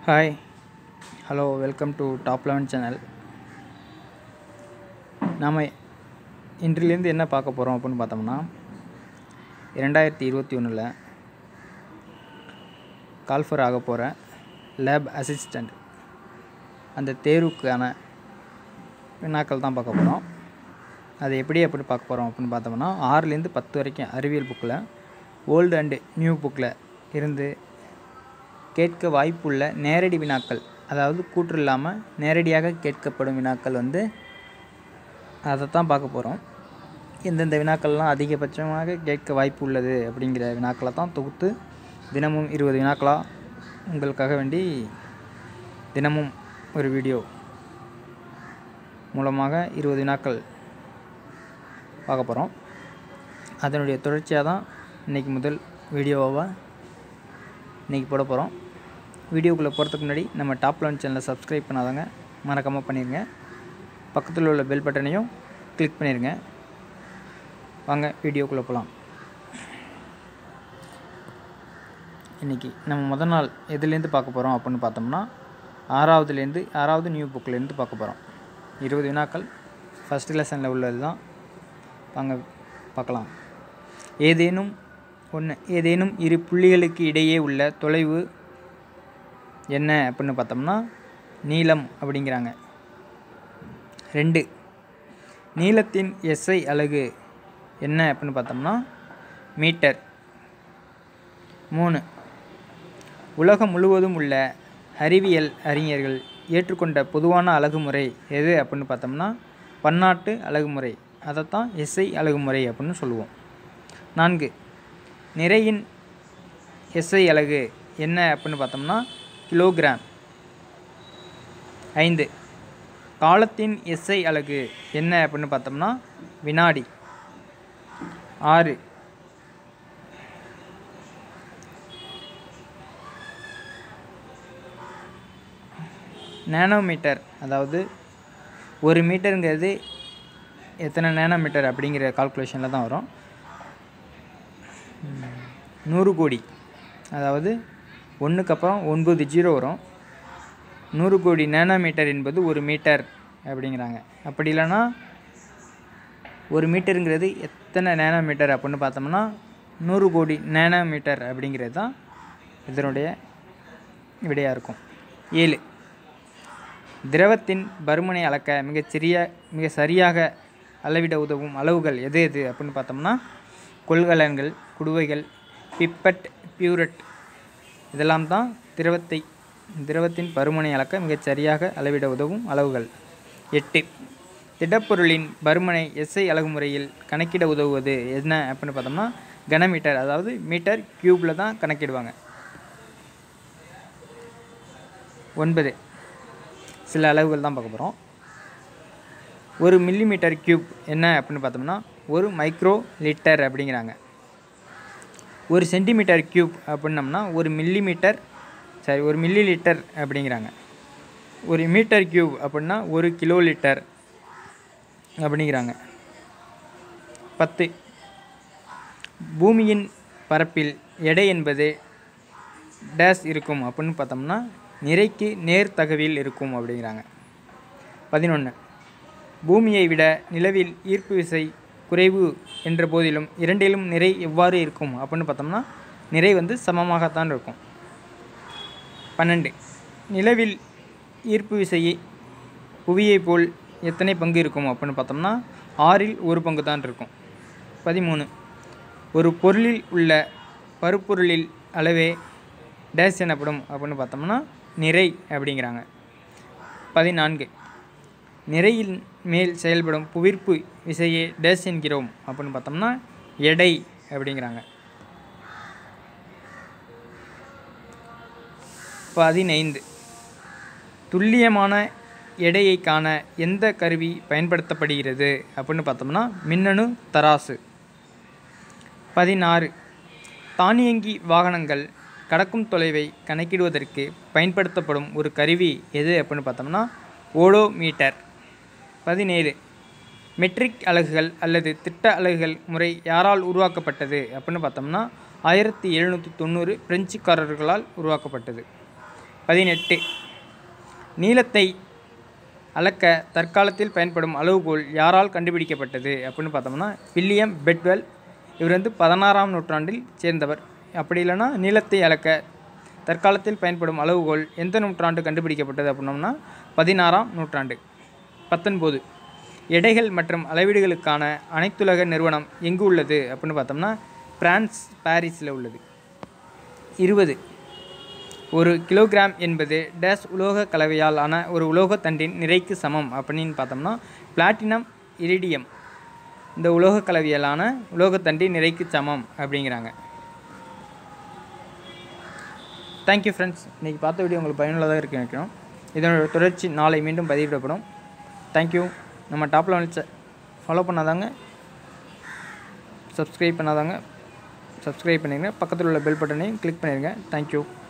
Hi hello welcome to top 11 channel. நாம் இன்றிலேருந்து என்ன பார்க்க போகிறோம் அப்படின்னு பார்த்தோம்னா 2021 கால்ஃபர் ஆக போகிற லேப் அசிஸ்டண்ட் அந்த தேர்வுக்கான வினாக்கள் தான் பார்க்க போகிறோம். அது எப்படி பார்க்க போகிறோம் அப்படின்னு பார்த்தோம்னா 6லேருந்து 10 வரைக்கும் அறிவியல் புக்கில் ஓல்டு அண்டு நியூ புக்கில் இருந்து கேட்க வாய்ப்புள்ள நேரடி வினாக்கள், அதாவது கூற்று இல்லாமல் நேரடியாக கேட்கப்படும் வினாக்கள் அதை தான் பார்க்க போகிறோம். எந்தெந்த வினாக்கள்லாம் அதிகபட்சமாக கேட்க வாய்ப்பு உள்ளது அப்படிங்கிற வினாக்களை தான் தொகுத்து தினமும் 20 வினாக்களாக உங்களுக்காக வேண்டி தினமும் ஒரு வீடியோ மூலமாக 20 வினாக்கள் பார்க்க போகிறோம். அதனுடைய தொடர்ச்சியாக தான் இன்றைக்கி முதல் வீடியோவாக இன்றைக்கி போட போகிறோம். வீடியோக்குள்ளே போகிறதுக்கு முன்னாடி நம்ம டாப் 11 சேனலை சப்ஸ்கிரைப் பண்ணாதவங்க மறக்காமல் பண்ணிடுங்க. பக்கத்தில் உள்ள பெல் பட்டனையும் கிளிக் பண்ணிடுங்க. வாங்க வீடியோக்குள்ளே போகலாம். இன்றைக்கி நம்ம முதல் நாள் எதுலேருந்து பார்க்க போகிறோம் அப்படின்னு பார்த்தோம்னா 6வது நியூ புக்கிலேருந்து பார்க்க போகிறோம். 20 வினாக்கள் ஃபஸ்ட் லெசனில் உள்ளது தான். வாங்க பார்க்கலாம். ஏதேனும் இரு புள்ளிகளுக்கு இடையே உள்ள தொலைவு என்ன அப்படின்னு பார்த்தோம்னா நீளம் அப்படிங்கிறாங்க. 2 நீளத்தின் SI அலகு என்ன அப்படின்னு பார்த்தோம்னா மீட்டர். 3 உலகம் முழுவதும் உள்ள அறிவியல் அறிஞர்கள் ஏற்றுக்கொண்ட பொதுவான அலகுமுறை எது அப்படின்னு பார்த்தோம்னா பன்னாட்டு அலகுமுறை, அதைத்தான் SI அலகுமுறை அப்படின்னு சொல்லுவோம். 4 நிறையின் SI அலகு என்ன அப்படின்னு பார்த்தோம்னா கிலோகிராம். 5 காலத்தின் SI அலகு என்ன அப்படின்னு பார்த்தோம்னா வினாடி. 6 நேனோமீட்டர், அதாவது ஒரு மீட்டருங்கிறது எத்தனை நேனோமீட்டர் அப்படிங்கிற கால்குலேஷனில் தான் வரும். 100 கோடி, அதாவது 1க்கு அப்புறம் 9 ஜீரோ வரும். 100 கோடி நேனோமீட்டர் என்பது ஒரு மீட்டர் அப்படிங்கிறாங்க. அப்படி இல்லைன்னா ஒரு மீட்டருங்கிறது எத்தனை நேனோமீட்டர் அப்படின்னு பார்த்தோம்னா 100 கோடி நேனோமீட்டர் அப்படிங்கிறது தான் இதனுடைய விடையாக இருக்கும். 7 திரவத்தின் பருமனை அளக்க மிக சரியாக அளவிட உதவும் அளவுகள் எது அப்படின்னு பார்த்தோம்னா கொள்கலன்கள், குடுவைகள், பிப்பட், பியூரட் இதெல்லாம் தான் திரவத்தின் பருமனை அளக்க மிகச் சரியாக அளவிட உதவும் அளவுகள். 8 திடப்பொருளின் பருமனை SI அலகுமுறையில் கணக்கிட உதவுவது என்ன அப்படின்னு பார்த்தோம்னா கனமீட்டர், அதாவது மீட்டர் கியூப்பில் தான் கணக்கிடுவாங்க. 9 சில அளவுகள் தான் பார்க்க போகிறோம். 1 மில்லிமீட்டர் கியூப் என்ன அப்படின்னு பார்த்தோம்னா 1 மைக்ரோ லிட்டர் அப்படிங்கிறாங்க. 1 சென்டிமீட்டர் கியூப் அப்படின்னம்னா 1 மில்லி லிட்டர் அப்படிங்கிறாங்க. 1 மீட்டர் கியூப் அப்படின்னா 1 கிலோ லிட்டர் அப்படிங்கிறாங்க. 10 பூமியின் பரப்பில் எடை என்பது டேஸ் இருக்கும் அப்படின்னு பார்த்தோம்னா நிறைக்கு நேர்தகவில் இருக்கும் அப்படிங்கிறாங்க. 11 பூமியை விட நிலவில் ஈர்ப்பு விசை குறைவு என்ற போதிலும் இரண்டிலும் நிறை எவ்வாறு இருக்கும் அப்படின்னு பார்த்தோம்னா நிறை சமமாகத்தான் இருக்கும். 12 நிலவில் ஈர்ப்பு விசையை புவியை போல் எத்தனை பங்கு இருக்கும் அப்படின்னு பார்த்தோம்னா 6ல் 1 பங்கு தான் இருக்கும். 13 ஒரு பொருளில் உள்ள பருப்பொருளில் அளவே டேஸ் எனப்படும் அப்படின்னு பார்த்தோம்னா நிறை அப்படிங்கிறாங்க. 14 நிறையின் மேல் செயல்படும் புவிர்ப்பு விசையை டேஸ் என்கிறோம் அப்படின்னு பார்த்தோம்னா எடை அப்படிங்கிறாங்க. 15 துல்லியமான எடையை காண எந்த கருவி பயன்படுத்தப்படுகிறது அப்படின்னு பார்த்தோம்னா மின்னணு தராசு. 16 தானியங்கி வாகனங்கள் கடக்கும் தொலைவை கணக்கிடுவதற்கு பயன்படுத்தப்படும் ஒரு கருவி எது அப்படின்னு பார்த்தோம்னா ஓடோமீட்டர். 17 மெட்ரிக் அலகுகள் அல்லது திட்ட அலகுகள் முறை யாரால் உருவாக்கப்பட்டது அப்படின்னு பார்த்தோம்னா 1790 பிரெஞ்சுக்காரர்களால் உருவாக்கப்பட்டது. 18. நீளத்தை அளக்க தற்காலத்தில் பயன்படும் அளவுகோல் யாரால் கண்டுபிடிக்கப்பட்டது அப்படின்னு பார்த்தோம்னா வில்லியம் பெட்வெல். இவர் 16ஆம் நூற்றாண்டில் சேர்ந்தவர். அப்படி இல்லைன்னா நீளத்தை அளக்க தற்காலத்தில் பயன்படும் அளவுகோல் எந்த நூற்றாண்டு கண்டுபிடிக்கப்பட்டது அப்படின்னோம்னா 16ஆம் நூற்றாண்டு. 19. எடைகள் மற்றும் அளவீடுகளுக்கான அனைத்துலக நிறுவனம் எங்கு உள்ளது அப்படின்னு பார்த்தோம்னா பிரான்ஸ் பாரிஸில் உள்ளது. 20. ஒரு கிலோகிராம் என்பது டேஸ் உலோக கலவையால் ஆன ஒரு உலோகத்தண்டின் நிறைக்கு சமம் அப்படின்னு பார்த்தோம்னா பிளாட்டினம் இரிடியம் இந்த உலோக கலவையாலான உலோகத்தண்டின் நிறைக்கு சமம் அப்படிங்கிறாங்க. Thank you friends. இன்றைக்கி பார்த்த வீடியோ உங்களுக்கு பயனுள்ளதாக இருக்கு நினைக்கிறோம். இதனோட தொடர்ச்சி நாளை மீண்டும் பதிவிடப்படும். தேங்க்யூ. நம்ம டாப்பில் வந்து ஃபாலோ பண்ணாதாங்க, சப்ஸ்கிரைப் பண்ணாதாங்க சப்ஸ்கிரைப் பண்ணிடுங்க. பக்கத்தில் உள்ள பெல் பட்டனையும் கிளிக் பண்ணிடுங்க. தேங்க்யூ.